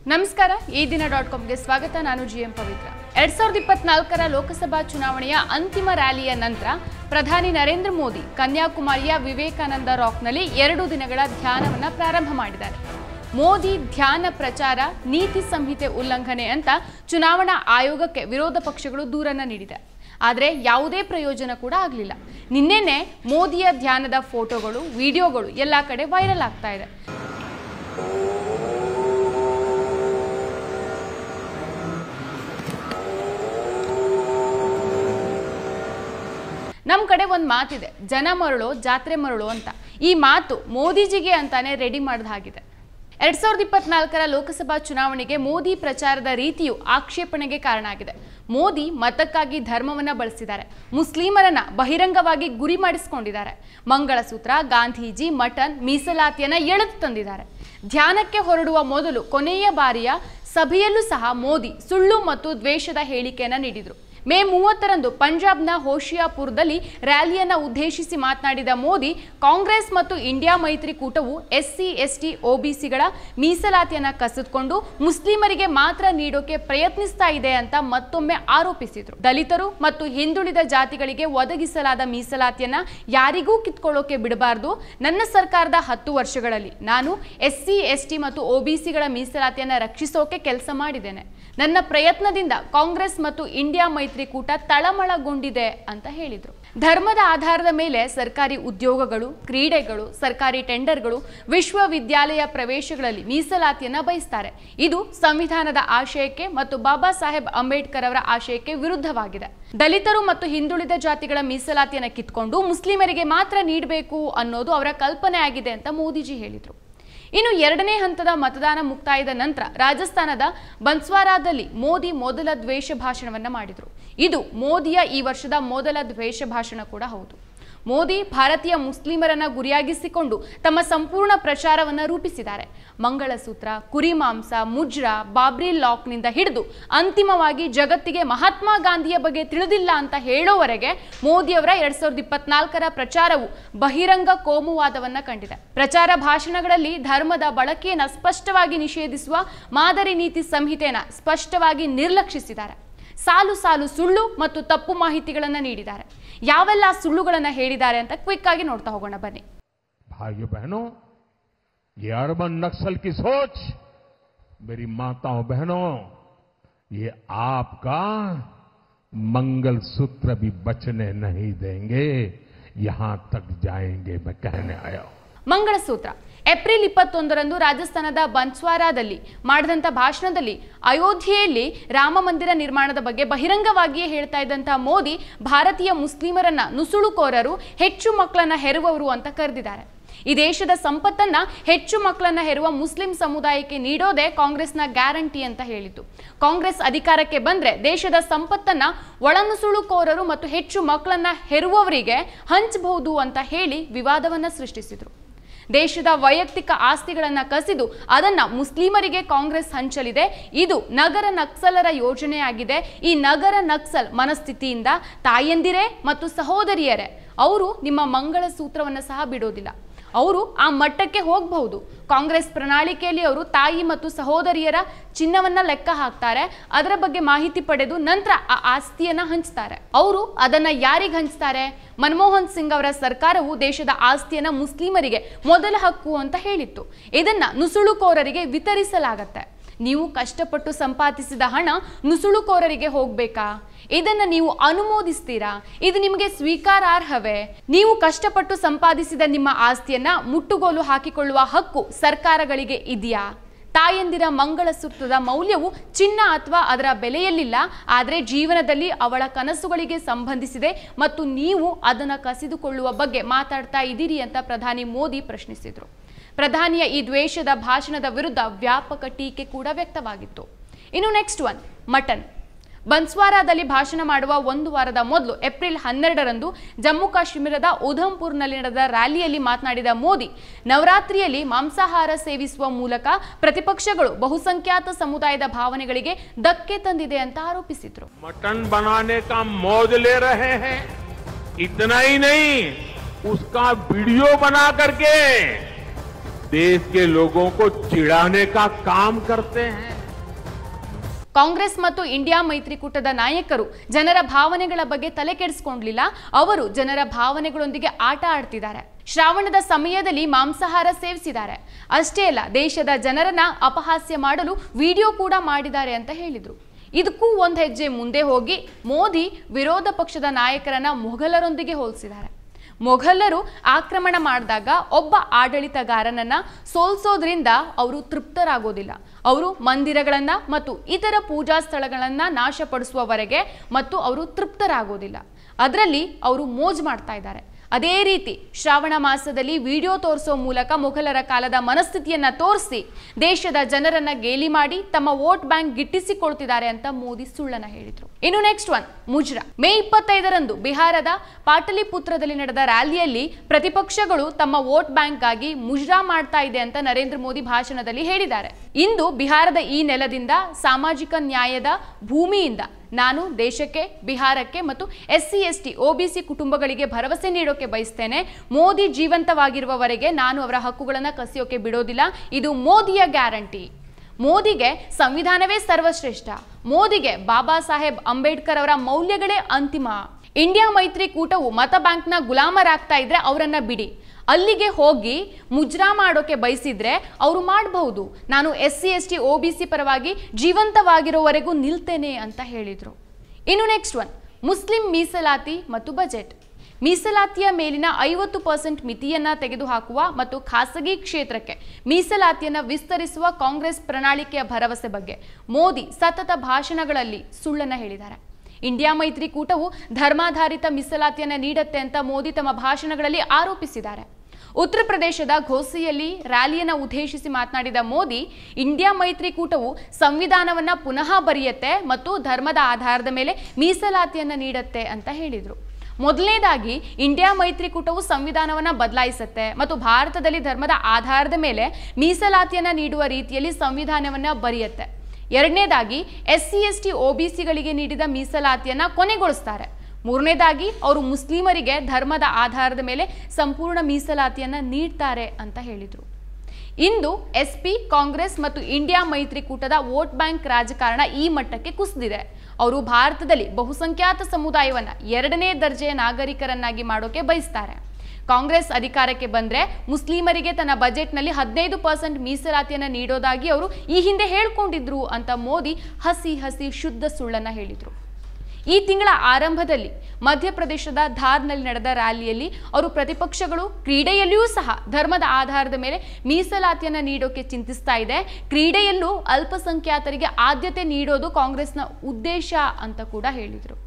ನಮಸ್ಕಾರ ಈ ದಿನ .comಗೆ ಸ್ವಾಗತ ನಾನು ಜಿಎಂ ಪವಿತ್ರ 2024ರ ಲೋಕಸಭಾ ಚುನಾವಣೆಯ ಅಂತಿಮ ರ್ಯಾಲಿಯ ನಂತರ ಪ್ರಧಾನಿ ನರೇಂದ್ರ ಮೋದಿ ಕನ್ಯಾಕುಮಾರಿಯ ವಿವೇಕಾನಂದ ರಾಕ್ನಲ್ಲಿ 2 ದಿನಗಳ ಧ್ಯಾನವನ್ನು ಪ್ರಾರಂಭ ಮಾಡಿದ್ದಾರೆ. ಮೋದಿ ಧ್ಯಾನ ಪ್ರಚಾರ ನೀತಿ ಸಂಹಿತೆ ಉಲ್ಲಂಘನೆ ಅಂತ ಚುನಾವಣಾ ಆಯೋಗಕ್ಕೆ ವಿರೋಧ ಪಕ್ಷಗಳು ದೂರನ್ನ ನೀಡಿದೆ. ಆದರೆ ಯಾವುದೇ ಪ್ರಯೋಜನ ಕೂಡ ಆಗಲಿಲ್ಲ. ನಿನ್ನೆನೇ ಮೋದಿಯ ಧ್ಯಾನದ ಫೋಟೋಗಳು ವಿಡಿಯೋಗಳು ಎಲ್ಲ ಕಡೆ ವೈರಲ್ ಆಗ್ತಾ ಇದೆ. ನಮ್ಮ ಕಡೆ ಒಂದು ಮಾತಿದೆ, ಜನ ಮರಳೋ ಜಾತ್ರೆ ಮರಳೋ ಅಂತ. ಈ ಮಾತು ಮೋದಿಜಿಗೆ ಅಂತಾನೆ ರೆಡಿ ಮಾಡಿದ ಹಾಗಿದೆ. 2024ರ ಲೋಕಸಭಾ ಚುನಾವಣೆಗೆ ಮೋದಿ ಪ್ರಚಾರದ ರೀತಿಯು ಆಕ್ಷೇಪಣೆಗೆ ಕಾರಣ ಆಗಿದೆ. ಮೋದಿ ಮತಕ್ಕಾಗಿ ಧರ್ಮವನ್ನ ಬಳಸಿದ್ದಾರೆ. ಮುಸ್ಲಿಮರನ್ನ ಬಹಿರಂಗವಾಗಿ ಗುರಿ ಮಾಡಿಸಿಕೊಂಡಿದ್ದಾರೆ. ಮಂಗಳಸೂತ್ರ, ಗಾಂಧೀಜಿ, ಮಟನ್, ಮೀಸಲಾತಿಯನ್ನ ಎಳೆದು ತಂದಿದ್ದಾರೆ. ಧ್ಯಾನಕ್ಕೆ ಹೊರಡುವ ಮೊದಲು ಕೊನೆಯ ಬಾರಿಯ ಸಭೆಯಲ್ಲೂ ಸಹ ಮೋದಿ ಸುಳ್ಳು ಮತ್ತು ದ್ವೇಷದ ಹೇಳಿಕೆಯನ್ನ ನೀಡಿದರು. ಮೇ 30ರಂದು ಪಂಜಾಬ್ನ ಹೋಶಿಯಾಪುರದಲ್ಲಿ ರ್ಯಾಲಿಯನ್ನು ಉದ್ದೇಶಿಸಿ ಮಾತನಾಡಿದ ಮೋದಿ, ಕಾಂಗ್ರೆಸ್ ಮತ್ತು ಇಂಡಿಯಾ ಮೈತ್ರಿಕೂಟವು ಎಸ್ಸಿ, ಎಸ್ಟಿ, ಒಬಿಸಿಗಳ ಮೀಸಲಾತಿಯನ್ನು ಕಸಿದುಕೊಂಡು ಮುಸ್ಲಿಮರಿಗೆ ಮಾತ್ರ ನೀಡೋಕೆ ಪ್ರಯತ್ನಿಸ್ತಾ ಇದೆ ಅಂತ ಮತ್ತೊಮ್ಮೆ ಆರೋಪಿಸಿದರು. ದಲಿತರು ಮತ್ತು ಹಿಂದುಳಿದ ಜಾತಿಗಳಿಗೆ ಒದಗಿಸಲಾದ ಮೀಸಲಾತಿಯನ್ನ ಯಾರಿಗೂ ಕಿತ್ಕೊಳ್ಳೋಕೆ ಬಿಡಬಾರದು. ನನ್ನ ಸರ್ಕಾರದ 10 ವರ್ಷಗಳಲ್ಲಿ ನಾನು ಎಸ್ಸಿ, ಎಸ್ಟಿ ಮತ್ತು ಒಬಿಸಿಗಳ ಮೀಸಲಾತಿಯನ್ನು ರಕ್ಷಿಸೋಕೆ ಕೆಲಸ ಮಾಡಿದ್ದೇನೆ. ನನ್ನ ಪ್ರಯತ್ನದಿಂದ ಕಾಂಗ್ರೆಸ್ ಮತ್ತು ಇಂಡಿಯಾ ಮೈತ್ರಿಕೂಟ ತಳಮಳಗೊಂಡಿದೆ ಅಂತ ಹೇಳಿದರು. ಧರ್ಮದ ಆಧಾರದ ಮೇಲೆ ಸರ್ಕಾರಿ ಉದ್ಯೋಗಗಳು, ಕ್ರೀಡೆಗಳು, ಸರ್ಕಾರಿ ಟೆಂಡರ್ಗಳು, ವಿಶ್ವವಿದ್ಯಾಲಯ ಪ್ರವೇಶಗಳಲ್ಲಿ ಮೀಸಲಾತಿಯನ್ನ ಬಯಸ್ತಾರೆ. ಇದು ಸಂವಿಧಾನದ ಆಶಯಕ್ಕೆ ಮತ್ತು ಬಾಬಾ ಸಾಹೇಬ್ ಅಂಬೇಡ್ಕರ್ ಅವರ ಆಶಯಕ್ಕೆ ವಿರುದ್ಧವಾಗಿದೆ. ದಲಿತರು ಮತ್ತು ಹಿಂದುಳಿದ ಜಾತಿಗಳ ಮೀಸಲಾತಿಯನ್ನು ಕಿತ್ಕೊಂಡು ಮುಸ್ಲಿಮರಿಗೆ ಮಾತ್ರ ನೀಡಬೇಕು ಅನ್ನೋದು ಅವರ ಕಲ್ಪನೆ ಆಗಿದೆ ಅಂತ ಮೋದಿಜಿ ಹೇಳಿದರು. ಇನ್ನು 2ನೇ ಹಂತದ ಮತದಾನ ಮುಕ್ತಾಯದ ನಂತರ ರಾಜಸ್ಥಾನದ ಬನ್ಸ್ವಾರಾದಲ್ಲಿ ಮೋದಿ ಮೊದಲ ದ್ವೇಷ ಭಾಷಣವನ್ನ ಮಾಡಿದರು. ಇದು ಮೋದಿಯ ಈ ವರ್ಷದ ಮೊದಲ ದ್ವೇಷ ಭಾಷಣ ಕೂಡ ಹೌದು. ಮೋದಿ ಭಾರತೀಯ ಮುಸ್ಲಿಮರನ್ನ ಗುರಿಯಾಗಿಸಿಕೊಂಡು ತಮ್ಮ ಸಂಪೂರ್ಣ ಪ್ರಚಾರವನ್ನು ರೂಪಿಸಿದ್ದಾರೆ. ಮಂಗಳಸೂತ್ರ, ಕುರಿ ಮಾಂಸ, ಮುಜ್ರಾ, ಬಾಬ್ರಿ ಲಾಕ್ನಿಂದ ಹಿಡಿದು ಅಂತಿಮವಾಗಿ ಜಗತ್ತಿಗೆ ಮಹಾತ್ಮ ಗಾಂಧಿಯ ಬಗ್ಗೆ ತಿಳಿದಿಲ್ಲ ಅಂತ ಹೇಳೋವರೆಗೆ ಮೋದಿಯವರ 2024ರ ಪ್ರಚಾರವು ಬಹಿರಂಗ ಕೋಮುವಾದವನ್ನ ಕಂಡಿದೆ. ಪ್ರಚಾರ ಭಾಷಣಗಳಲ್ಲಿ ಧರ್ಮದ ಬಳಕೆಯನ್ನು ಸ್ಪಷ್ಟವಾಗಿ ನಿಷೇಧಿಸುವ ಮಾದರಿ ನೀತಿ ಸಂಹಿತೆಯನ್ನು ಸ್ಪಷ್ಟವಾಗಿ ನಿರ್ಲಕ್ಷಿಸಿದ್ದಾರೆ. ಸಾಲು ಸಾಲು ಸುಳ್ಳು ಮತ್ತು ತಪ್ಪು ಮಾಹಿತಿಗಳನ್ನು ನೀಡಿದ್ದಾರೆ. ಯಾವೆಲ್ಲ ಸುಳ್ಳುಗಳನ್ನು ಹೇಳಿದ್ದಾರೆ ಅಂತ ಕ್ವಿಕ್ ಆಗಿ ನೋಡ್ತಾ ಹೋಗೋಣ ಬನ್ನಿ. भाइयों बहनों, ये अर्बन नक्सल की सोच, मेरी माताओं बहनों, ये आपका मंगलसूत्र भी बचने नहीं देंगे, यहां तक जाएंगे मैं कहने आया हूं. ಮಂಗಳಸೂತ್ರ ಏಪ್ರಿಲ್ 21ರಂದು ರಾಜಸ್ಥಾನದ ಬನ್ಸ್ವಾರಾದಲ್ಲಿ ಮಾಡಿದಂಥ ಭಾಷಣದಲ್ಲಿ ಅಯೋಧ್ಯೆಯಲ್ಲಿ ರಾಮ ಮಂದಿರ ನಿರ್ಮಾಣದ ಬಗ್ಗೆ ಬಹಿರಂಗವಾಗಿಯೇ ಹೇಳ್ತಾ ಇದ್ದಂಥ ಮೋದಿ ಭಾರತೀಯ ಮುಸ್ಲಿಮರನ್ನ ನುಸುಳುಕೋರರು, ಹೆಚ್ಚು ಮಕ್ಕಳನ್ನ ಹೆರುವವರು ಅಂತ ಕರೆದಿದ್ದಾರೆ. ಈ ದೇಶದ ಸಂಪತ್ತನ್ನ ಹೆಚ್ಚು ಮಕ್ಕಳನ್ನ ಹೆರುವ ಮುಸ್ಲಿಂ ಸಮುದಾಯಕ್ಕೆ ನೀಡೋದೇ ಕಾಂಗ್ರೆಸ್ನ ಗ್ಯಾರಂಟಿ ಅಂತ ಹೇಳಿತು. ಕಾಂಗ್ರೆಸ್ ಅಧಿಕಾರಕ್ಕೆ ಬಂದ್ರೆ ದೇಶದ ಸಂಪತ್ತನ್ನ ಒಳನುಸುಳುಕೋರರು ಮತ್ತು ಹೆಚ್ಚು ಮಕ್ಕಳನ್ನ ಹೆರುವವರಿಗೆ ಹಂಚಬಹುದು ಅಂತ ಹೇಳಿ ವಿವಾದವನ್ನ ಸೃಷ್ಟಿಸಿದ್ರು. ದೇಶದ ವೈಯಕ್ತಿಕ ಆಸ್ತಿಗಳನ್ನು ಕಸಿದು ಅದನ್ನ ಮುಸ್ಲಿಮರಿಗೆ ಕಾಂಗ್ರೆಸ್ ಹಂಚಲಿದೆ. ಇದು ನಗರ ನಕ್ಸಲರ ಯೋಜನೆಯಾಗಿದೆ. ಈ ನಗರ ನಕ್ಸಲ್ ಮನಸ್ಥಿತಿಯಿಂದ ತಾಯಂದಿರೇ ಮತ್ತು ಸಹೋದರಿಯರೇ ಅವರು ನಿಮ್ಮ ಮಂಗಳಸೂತ್ರವನ್ನು ಸಹ ಬಿಡೋದಿಲ್ಲ. ಅವರು ಆ ಮಟ್ಟಕ್ಕೆ ಹೋಗಬಹುದು. ಕಾಂಗ್ರೆಸ್ ಪ್ರಣಾಳಿಕೆಯಲ್ಲಿ ಅವರು ತಾಯಿ ಮತ್ತು ಸಹೋದರಿಯರ ಚಿನ್ನವನ್ನ ಲೆಕ್ಕ ಹಾಕ್ತಾರೆ. ಅದರ ಬಗ್ಗೆ ಮಾಹಿತಿ ಪಡೆದು ನಂತರ ಆ ಆಸ್ತಿಯನ್ನ ಹಂಚ್ತಾರೆ. ಅವರು ಅದನ್ನ ಯಾರಿಗೆ ಹಂಚ್ತಾರೆ? ಮನಮೋಹನ್ ಸಿಂಗ್ ಅವರ ಸರ್ಕಾರವು ದೇಶದ ಆಸ್ತಿಯನ್ನ ಮುಸ್ಲಿಮರಿಗೆ ಮೊದಲ ಹಕ್ಕು ಅಂತ ಹೇಳಿತ್ತು. ಇದನ್ನ ನುಸುಳುಕೋರರಿಗೆ ವಿತರಿಸಲಾಗತ್ತೆ. ನೀವು ಕಷ್ಟಪಟ್ಟು ಸಂಪಾದಿಸಿದ ಹಣ ನುಸುಳುಕೋರರಿಗೆ ಹೋಗ್ಬೇಕಾ? ಇದನ್ನ ನೀವು ಅನುಮೋದಿಸ್ತೀರಾ? ಇದು ನಿಮಗೆ ಸ್ವೀಕಾರಾರ್ಹವೇ? ನೀವು ಕಷ್ಟಪಟ್ಟು ಸಂಪಾದಿಸಿದ ನಿಮ್ಮ ಆಸ್ತಿಯನ್ನ ಮುಟ್ಟುಗೋಲು ಹಾಕಿಕೊಳ್ಳುವ ಹಕ್ಕು ಸರ್ಕಾರಗಳಿಗೆ ಇದೆಯಾ? ತಾಯಂದಿರ ಮಂಗಳಸೂತ್ರದ ಮೌಲ್ಯವು ಚಿನ್ನ ಅಥವಾ ಅದರ ಬೆಲೆಯಲ್ಲಿಲ್ಲ, ಆದರೆ ಜೀವನದಲ್ಲಿ ಅವಳ ಕನಸುಗಳಿಗೆ ಸಂಬಂಧಿಸಿದೆ ಮತ್ತು ನೀವು ಅದನ್ನು ಕಸಿದುಕೊಳ್ಳುವ ಬಗ್ಗೆ ಮಾತಾಡ್ತಾ ಇದ್ದೀರಿ ಅಂತ ಪ್ರಧಾನಿ ಮೋದಿ ಪ್ರಶ್ನಿಸಿದರು. ಪ್ರಧಾನಿಯ ಈ ದ್ವೇಷದ ಭಾಷಣದ ವಿರುದ್ಧ ವ್ಯಾಪಕ ಟೀಕೆ ಕೂಡ ವ್ಯಕ್ತವಾಗಿತ್ತು. ಇನ್ನು ನೆಕ್ಸ್ಟ್ ಒನ್, ಮಟನ್. ಬನ್ಸ್ವಾರಾದಲ್ಲಿ ಭಾಷಣ ಮಾಡುವ 1 ವಾರದ ಮೊದಲು ಏಪ್ರಿಲ್ 12ರಂದು ಜಮ್ಮು ಕಾಶ್ಮೀರದ ಉಧಂಪುರ್ನಲ್ಲಿ ನಡೆದ ರ್ಯಾಲಿಯಲ್ಲಿ ಮಾತನಾಡಿದ ಮೋದಿ, ನವರಾತ್ರಿಯಲ್ಲಿ ಮಾಂಸಾಹಾರ ಸೇವಿಸುವ ಮೂಲಕ ಪ್ರತಿಪಕ್ಷಗಳು ಬಹುಸಂಖ್ಯಾತ ಸಮುದಾಯದ ಭಾವನೆಗಳಿಗೆ ಧಕ್ಕೆ ತಂದಿದೆ ಅಂತ ಆರೋಪಿಸಿದರು. मटन बनाने का मौज ले रहे हैं, इतना ही नहीं उसका वीडियो बना करके देश के लोगों को चिढ़ाने का काम करते हैं. ಕಾಂಗ್ರೆಸ್ ಮತ್ತು ಇಂಡಿಯಾ ಮೈತ್ರಿಕೂಟದ ನಾಯಕರು ಜನರ ಭಾವನೆಗಳ ಬಗ್ಗೆ ತಲೆ ಕೆಡಿಸಿಕೊಳ್ಳಲಿಲ್ಲ. ಅವರು ಜನರ ಭಾವನೆಗಳೊಂದಿಗೆ ಆಟ ಆಡ್ತಿದ್ದಾರೆ. ಶ್ರಾವಣದ ಸಮಯದಲ್ಲಿ ಮಾಂಸಾಹಾರ ಸೇವಿಸಿದ್ದಾರೆ. ಅಷ್ಟೇ ಅಲ್ಲ, ದೇಶದ ಜನರನ್ನ ಅಪಹಾಸ್ಯ ಮಾಡಲು ವಿಡಿಯೋ ಕೂಡ ಮಾಡಿದ್ದಾರೆ ಅಂತ ಹೇಳಿದ್ರು. ಇದಕ್ಕೂ ಒಂದು ಹೆಜ್ಜೆ ಮುಂದೆ ಹೋಗಿ ಮೋದಿ ವಿರೋಧ ಪಕ್ಷದ ನಾಯಕರನ್ನ ಮೊಘಲರೊಂದಿಗೆ ಹೋಲಿಸಿದ್ದಾರೆ. ಮೊಘಲರು ಆಕ್ರಮಣ ಮಾಡಿದಾಗ ಒಬ್ಬ ಆಡಳಿತಗಾರನನ್ನ ಸೋಲ್ಸೋದ್ರಿಂದ ಅವರು ತೃಪ್ತರಾಗೋದಿಲ್ಲ. ಅವರು ಮಂದಿರಗಳನ್ನ ಮತ್ತು ಇತರ ಪೂಜಾ ಸ್ಥಳಗಳನ್ನ ನಾಶಪಡಿಸುವವರೆಗೆ ಮತ್ತು ಅವರು ತೃಪ್ತರಾಗೋದಿಲ್ಲ. ಅದರಲ್ಲಿ ಅವರು ಮೋಜು ಮಾಡ್ತಾ ಇದ್ದಾರೆ. ಅದೇ ರೀತಿ ಶ್ರಾವಣ ಮಾಸದಲ್ಲಿ ವಿಡಿಯೋ ತೋರಿಸೋ ಮೂಲಕ ಮೊಘಲರ ಕಾಲದ ಮನಸ್ಥಿತಿಯನ್ನ ತೋರಿಸಿ ದೇಶದ ಜನರನ್ನ ಗೇಲಿ ಮಾಡಿ ತಮ್ಮ ವೋಟ್ ಬ್ಯಾಂಕ್ ಗಿಟ್ಟಿಸಿಕೊಳ್ತಿದ್ದಾರೆ ಅಂತ ಮೋದಿ ಸುಳ್ಳನ್ನ ಹೇಳಿದ್ರು. ಇನ್ನು ನೆಕ್ಸ್ಟ್ ಒನ್, ಮುಜ್ರಾ. ಮೇ 25ರಂದು ಬಿಹಾರದ ಪಾಟಲಿಪುತ್ರದಲ್ಲಿ ನಡೆದ ರ್ಯಾಲಿಯಲ್ಲಿ ಪ್ರತಿಪಕ್ಷಗಳು ತಮ್ಮ ವೋಟ್ ಬ್ಯಾಂಕ್ಗಾಗಿ ಮುಜ್ರಾ ಮಾಡ್ತಾ ಇದೆ ಅಂತ ನರೇಂದ್ರ ಮೋದಿ ಭಾಷಣದಲ್ಲಿ ಹೇಳಿದ್ದಾರೆ. ಇಂದು ಬಿಹಾರದ ಈ ನೆಲದಿಂದ ಸಾಮಾಜಿಕ ನ್ಯಾಯದ ಭೂಮಿಯಿಂದ ನಾನು ದೇಶಕ್ಕೆ, ಬಿಹಾರಕ್ಕೆ ಮತ್ತು SC ST OBC ಕುಟುಂಬಗಳಿಗೆ ಭರವಸೆ ನೀಡೋಕೆ ಬಯಸ್ತೇನೆ. ಮೋದಿ ಜೀವಂತವಾಗಿರುವವರೆಗೆ ನಾನು ಅವರ ಹಕ್ಕುಗಳನ್ನು ಕಸಿಯೋಕೆ ಬಿಡೋದಿಲ್ಲ. ಇದು ಮೋದಿಯ ಗ್ಯಾರಂಟಿ. ಮೋದಿಗೆ ಸಂವಿಧಾನವೇ ಸರ್ವಶ್ರೇಷ್ಠ. ಮೋದಿಗೆ ಬಾಬಾ ಸಾಹೇಬ್ ಅಂಬೇಡ್ಕರ್ ಅವರ ಮೌಲ್ಯಗಳೇ ಅಂತಿಮ. ಇಂಡಿಯಾ ಮೈತ್ರಿಕೂಟವು ಮತ ಬ್ಯಾಂಕ್ನ ಗುಲಾಮರಾಗ್ತಾ ಇದ್ರೆ ಅವರನ್ನ ಬಿಡಿ. ಅಲ್ಲಿಗೆ ಹೋಗಿ ಮುಜ್ರಾ ಮಾಡೋಕೆ ಬಯಸಿದ್ರೆ ಅವರು ಮಾಡಬಹುದು. ನಾನು SC ST OBC ಪರವಾಗಿ ಜೀವಂತವಾಗಿರೋವರೆಗೂ ನಿಲ್ತೇನೆ ಅಂತ ಹೇಳಿದ್ರು. ಇನ್ನು ನೆಕ್ಸ್ಟ್ ಒನ್, ಮುಸ್ಲಿಂ ಮೀಸಲಾತಿ ಮತ್ತು ಬಜೆಟ್. ಮೀಸಲಾತಿಯ ಮೇಲಿನ 50% ಮಿತಿಯನ್ನ ತೆಗೆದುಹಾಕುವ ಮತ್ತು ಖಾಸಗಿ ಕ್ಷೇತ್ರಕ್ಕೆ ಮೀಸಲಾತಿಯನ್ನು ವಿಸ್ತರಿಸುವ ಕಾಂಗ್ರೆಸ್ ಪ್ರಣಾಳಿಕೆಯ ಭರವಸೆ ಬಗ್ಗೆ ಮೋದಿ ಸತತ ಭಾಷಣಗಳಲ್ಲಿ ಸುಳ್ಳನ್ನ ಹೇಳಿದ್ದಾರೆ. ಇಂಡಿಯಾ ಮೈತ್ರಿಕೂಟವು ಧರ್ಮಾಧಾರಿತ ಮೀಸಲಾತಿಯನ್ನು ನೀಡುತ್ತೆ ಅಂತ ಮೋದಿ ತಮ್ಮ ಭಾಷಣಗಳಲ್ಲಿ ಆರೋಪಿಸಿದ್ದಾರೆ. ಉತ್ತರ ಪ್ರದೇಶದ ಘೋಸಿಯಲ್ಲಿ ರ್ಯಾಲಿಯನ್ನು ಉದ್ದೇಶಿಸಿ ಮಾತನಾಡಿದ ಮೋದಿ, ಇಂಡಿಯಾ ಮೈತ್ರಿಕೂಟವು ಸಂವಿಧಾನವನ್ನ ಪುನಃ ಬರೆಯುತ್ತೆ ಮತ್ತು ಧರ್ಮದ ಆಧಾರದ ಮೇಲೆ ಮೀಸಲಾತಿಯನ್ನು ನೀಡುತ್ತೆ ಅಂತ ಹೇಳಿದರು. ಮೊದಲನೇದಾಗಿ ಇಂಡಿಯಾ ಮೈತ್ರಿಕೂಟವು ಸಂವಿಧಾನವನ್ನ ಬದಲಾಯಿಸುತ್ತೆ ಮತ್ತು ಭಾರತದಲ್ಲಿ ಧರ್ಮದ ಆಧಾರದ ಮೇಲೆ ಮೀಸಲಾತಿಯನ್ನು ನೀಡುವ ರೀತಿಯಲ್ಲಿ ಸಂವಿಧಾನವನ್ನ ಬರೆಯುತ್ತೆ. ಎರಡನೇದಾಗಿ SC ST OBCಗಳಿಗೆ ನೀಡಿದ ಮೀಸಲಾತಿಯನ್ನ ಕೊನೆಗೊಳಿಸ್ತಾರೆ. ಮೂರನೇದಾಗಿ ಅವರು ಮುಸ್ಲಿಮರಿಗೆ ಧರ್ಮದ ಆಧಾರದ ಮೇಲೆ ಸಂಪೂರ್ಣ ಮೀಸಲಾತಿಯನ್ನ ನೀಡ್ತಾರೆ ಅಂತ ಹೇಳಿದರು. ಇಂದು SP, ಕಾಂಗ್ರೆಸ್ ಮತ್ತು ಇಂಡಿಯಾ ಮೈತ್ರಿಕೂಟದ ವೋಟ್ ಬ್ಯಾಂಕ್ ರಾಜಕಾರಣ ಈ ಮಟ್ಟಕ್ಕೆ ಕುಸಿದಿದೆ. ಅವರು ಭಾರತದಲ್ಲಿ ಬಹುಸಂಖ್ಯಾತ ಸಮುದಾಯವನ್ನ 2ನೇ ದರ್ಜೆಯ ನಾಗರಿಕರನ್ನಾಗಿ ಮಾಡೋಕೆ ಬಯಸ್ತಾರೆ. ಕಾಂಗ್ರೆಸ್ ಅಧಿಕಾರಕ್ಕೆ ಬಂದ್ರೆ ಮುಸ್ಲಿಮರಿಗೆ ತನ್ನ ಬಜೆಟ್ನಲ್ಲಿ 15% ಮೀಸಲಾತಿಯನ್ನು ನೀಡೋದಾಗಿ ಅವರು ಈ ಹಿಂದೆ ಹೇಳ್ಕೊಂಡಿದ್ರು ಅಂತ ಮೋದಿ ಹಸಿ ಶುದ್ಧ ಸುಳ್ಳನ್ನ ಹೇಳಿದ್ರು. ಈ ತಿಂಗಳ ಆರಂಭದಲ್ಲಿ ಮಧ್ಯಪ್ರದೇಶದ ಧಾರ್ನಲ್ಲಿ ನಡೆದ ರ್ಯಾಲಿಯಲ್ಲಿ ಅವರು ಪ್ರತಿಪಕ್ಷಗಳು ಕ್ರೀಡೆಯಲ್ಲಿಯೂ ಸಹ ಧರ್ಮದ ಆಧಾರದ ಮೇಲೆ ಮೀಸಲಾತಿಯನ್ನು ನೀಡೋಕೆ ಚಿಂತಿಸ್ತಾ ಇದೆ. ಕ್ರೀಡೆಯಲ್ಲೂ ಅಲ್ಪಸಂಖ್ಯಾತರಿಗೆ ಆದ್ಯತೆ ನೀಡೋದು ಕಾಂಗ್ರೆಸ್ನ ಉದ್ದೇಶ ಅಂತ ಕೂಡ ಹೇಳಿದರು.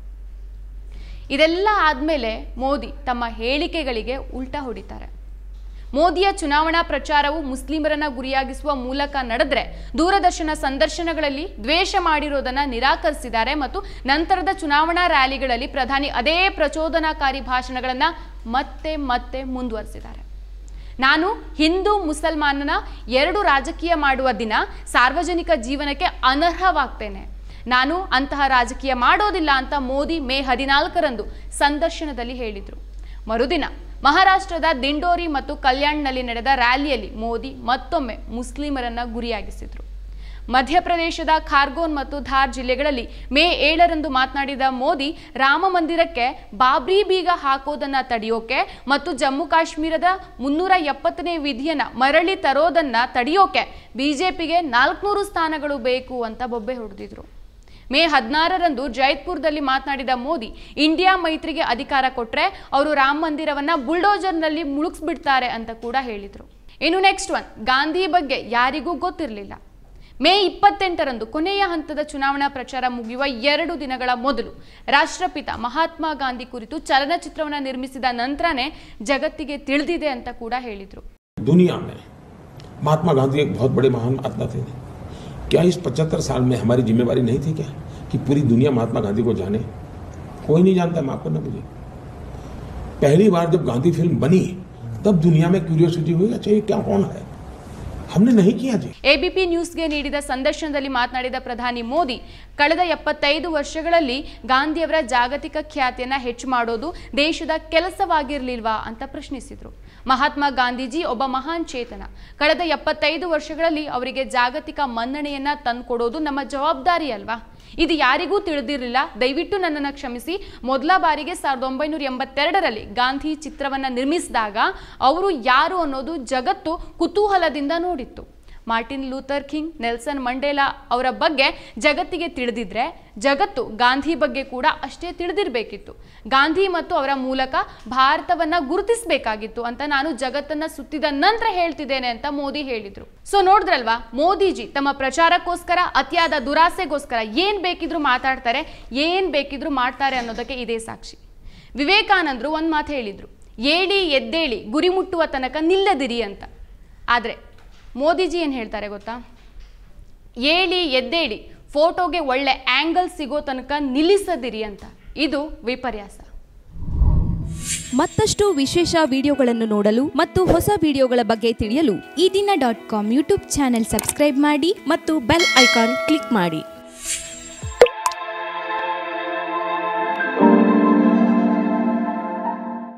ಇದೆಲ್ಲ ಆದಮೇಲೆ ಮೋದಿ ತಮ್ಮ ಹೇಳಿಕೆಗಳಿಗೆ ಉಲ್ಟಾ ಹೊಡಿತಾರೆ. ಮೋದಿಯ ಚುನಾವಣಾ ಪ್ರಚಾರವು ಮುಸ್ಲಿಮರನ್ನ ಗುರಿಯಾಗಿಸುವ ಮೂಲಕ ನಡೆದ್ರೆ ದೂರದರ್ಶನ ಸಂದರ್ಶನಗಳಲ್ಲಿ ದ್ವೇಷ ಮಾಡಿರೋದನ್ನ ನಿರಾಕರಿಸಿದ್ದಾರೆ ಮತ್ತು ನಂತರದ ಚುನಾವಣಾ ರ್ಯಾಲಿಗಳಲ್ಲಿ ಪ್ರಧಾನಿ ಅದೇ ಪ್ರಚೋದನಾಕಾರಿ ಭಾಷಣಗಳನ್ನ ಮತ್ತೆ ಮುಂದುವರಿಸಿದ್ದಾರೆ. ನಾನು ಹಿಂದೂ ಮುಸಲ್ಮಾನನ 2 ರಾಜಕೀಯ ಮಾಡುವ ದಿನ ಸಾರ್ವಜನಿಕ ಜೀವನಕ್ಕೆ ಅನರ್ಹವಾಗ್ತೇನೆ. ನಾನು ಅಂತಹ ರಾಜಕೀಯ ಮಾಡೋದಿಲ್ಲ ಅಂತ ಮೋದಿ ಮೇ 14ರಂದು ಸಂದರ್ಶನದಲ್ಲಿ ಹೇಳಿದರು. ಮರುದಿನ ಮಹಾರಾಷ್ಟ್ರದ ದಿಂಡೋರಿ ಮತ್ತು ಕಲ್ಯಾಣ್ನಲ್ಲಿ ನಡೆದ ರ್ಯಾಲಿಯಲ್ಲಿ ಮೋದಿ ಮತ್ತೊಮ್ಮೆ ಮುಸ್ಲಿಮರನ್ನ ಗುರಿಯಾಗಿಸಿದರು. ಮಧ್ಯಪ್ರದೇಶದ ಖಾರ್ಗೋನ್ ಮತ್ತು ಧಾರ್ ಜಿಲ್ಲೆಗಳಲ್ಲಿ ಮೇ 7ರಂದು ಮಾತನಾಡಿದ ಮೋದಿ, ರಾಮ ಮಂದಿರಕ್ಕೆ ಬಾಬ್ರಿ ಬೀಗ ಹಾಕೋದನ್ನ ತಡೆಯೋಕೆ ಮತ್ತು ಜಮ್ಮು ಕಾಶ್ಮೀರದ 370ನೇ ವಿಧಿಯನ್ನ ಮರಳಿ ತರೋದನ್ನ ತಡೆಯೋಕೆ ಬಿಜೆಪಿಗೆ 400 ಸ್ಥಾನಗಳು ಬೇಕು ಅಂತ ಬೊಬ್ಬೆ ಹೊಡೆದಿದ್ರು. ಮೇ 16ರಂದು ಜೈಪುರದಲ್ಲಿ ಮಾತನಾಡಿದ ಮೋದಿ, ಇಂಡಿಯಾ ಮೈತ್ರಿಗೆ ಅಧಿಕಾರ ಕೊಟ್ರೆ ಅವರು ರಾಮ ಮಂದಿರವನ್ನ ಬುಲ್ಡೋಜರ್ನಲ್ಲಿ ಮುಳುಗಿಸ್ಬಿಡ್ತಾರೆ ಅಂತ ಕೂಡ ಹೇಳಿದರು. ಇನ್ನು ನೆಕ್ಸ್ಟ್ ಒನ್, ಗಾಂಧಿ ಬಗ್ಗೆ ಯಾರಿಗೂ ಗೊತ್ತಿರಲಿಲ್ಲ. ಮೇ 28ರಂದು ಕೊನೆಯ ಹಂತದ ಚುನಾವಣಾ ಪ್ರಚಾರ ಮುಗಿಯುವ 2 ದಿನಗಳ ಮೊದಲು ರಾಷ್ಟ್ರಪಿತ ಮಹಾತ್ಮ ಗಾಂಧಿ ಕುರಿತು ಚಲನಚಿತ್ರವನ್ನು ನಿರ್ಮಿಸಿದ ನಂತರನೇ ಜಗತ್ತಿಗೆ ತಿಳಿದಿದೆ ಅಂತ ಕೂಡ ಹೇಳಿದರು. दुनिया में महात्मा गांधी एक बहुत बड़े महान आत्मा थे. क्या इस 75 साल में हमारी जिम्मेवारी नहीं थी क्या कि पूरी दुनिया महात्मा गांधी को जाने? कोई नहीं जानता, माफ करना मुझे. पहली बार जब गांधी फिल्म बनी तब दुनिया में क्यूरियोसिटी हुई, अच्छा ये क्या कौन है, हमने नहीं किया जी. ABP ನ್ಯೂಸ್ಗೆ ನೀಡಿದ ಸಂದರ್ಶನದಲ್ಲಿ ಮಾತನಾಡಿದ ಪ್ರಧಾನಿ ಮೋದಿ, ಕಳೆದ 75 ವರ್ಷಗಳಲ್ಲಿ ಗಾಂಧಿಯವರ ಜಾಗತಿಕ ಖ್ಯಾತಿಯನ್ನ ಹೆಚ್ಚು ಮಾಡೋದು ದೇಶದ ಕೆಲಸವಾಗಿರಲಿಲ್ವಾ ಅಂತ ಪ್ರಶ್ನಿಸಿದರು. ಮಹಾತ್ಮ ಗಾಂಧೀಜಿ ಒಬ್ಬ ಮಹಾನ್ ಚೇತನ. ಕಳೆದ 75 ವರ್ಷಗಳಲ್ಲಿ ಅವರಿಗೆ ಜಾಗತಿಕ ಮನ್ನಣೆಯನ್ನ ತಂದುಕೊಡೋದು ನಮ್ಮ ಜವಾಬ್ದಾರಿ ಅಲ್ವಾ? ಇದು ಯಾರಿಗೂ ತಿಳಿದಿರಲಿಲ್ಲ, ದಯವಿಟ್ಟು ನನ್ನನ್ನು ಕ್ಷಮಿಸಿ. ಮೊದಲ ಬಾರಿಗೆ 1982ರಲ್ಲಿ ಗಾಂಧಿ ಚಿತ್ರವನ್ನು ನಿರ್ಮಿಸಿದಾಗ ಅವರು ಯಾರು ಅನ್ನೋದು ಜಗತ್ತು ಕುತೂಹಲದಿಂದ ನೋಡಿತ್ತು. Martin Luther King, Nelson Mandela ಅವರ ಬಗ್ಗೆ ಜಗತ್ತಿಗೆ ತಿಳಿದಿದ್ರೆ ಜಗತ್ತು ಗಾಂಧಿ ಬಗ್ಗೆ ಕೂಡ ಅಷ್ಟೇ ತಿಳಿದಿರಬೇಕಿತ್ತು. ಗಾಂಧಿ ಮತ್ತು ಅವರ ಮೂಲಕ ಭಾರತವನ್ನ ಗುರುತಿಸಬೇಕಾಗಿತ್ತು ಅಂತ ನಾನು ಜಗತ್ತನ್ನ ಸುತ್ತಿದ ನಂತರ ಹೇಳ್ತಿದ್ದೇನೆ ಅಂತ ಮೋದಿ ಹೇಳಿದ್ರು. ಸೊ ನೋಡಿದ್ರಲ್ವಾ, ಮೋದಿಜಿ ತಮ್ಮ ಪ್ರಚಾರಕ್ಕೋಸ್ಕರ, ಅತಿಯಾದ ದುರಾಸೆಗೋಸ್ಕರ ಏನ್ ಬೇಕಿದ್ರು ಮಾತಾಡ್ತಾರೆ, ಏನ್ ಬೇಕಿದ್ರು ಮಾಡ್ತಾರೆ ಅನ್ನೋದಕ್ಕೆ ಇದೇ ಸಾಕ್ಷಿ. ವಿವೇಕಾನಂದರು ಒಂದು ಮಾತು ಹೇಳಿದ್ರು, ಏಳಿ ಎದ್ದೇಳಿ ಗುರಿ ಮುಟ್ಟುವ ತನಕ ನಿಲ್ಲದಿರಿ ಅಂತ. ಆದರೆ ಮೋದಿಜಿ ಏನು ಹೇಳ್ತಾರೆ ಗೊತ್ತಾ? ಏಳಿ ಎದ್ದೇಳಿ ಫೋಟೋಗೆ ಒಳ್ಳೆ ಆಂಗಲ್ ಸಿಗೋ ತನಕ ನಿಲ್ಲಿಸದಿರಿ ಅಂತ. ಇದು ವಿಪರ್ಯಾಸ. ಮತ್ತಷ್ಟು ವಿಶೇಷ ವಿಡಿಯೋಗಳನ್ನು ನೋಡಲು ಮತ್ತು ಹೊಸ ವಿಡಿಯೋಗಳ ಬಗ್ಗೆ ತಿಳಿಯಲು ಈ ದಿನ .com ಯೂಟ್ಯೂಬ್ ಚಾನೆಲ್ ಸಬ್ಸ್ಕ್ರೈಬ್ ಮಾಡಿ ಮತ್ತು ಬೆಲ್ ಐಕಾನ್ ಕ್ಲಿಕ್ ಮಾಡಿ.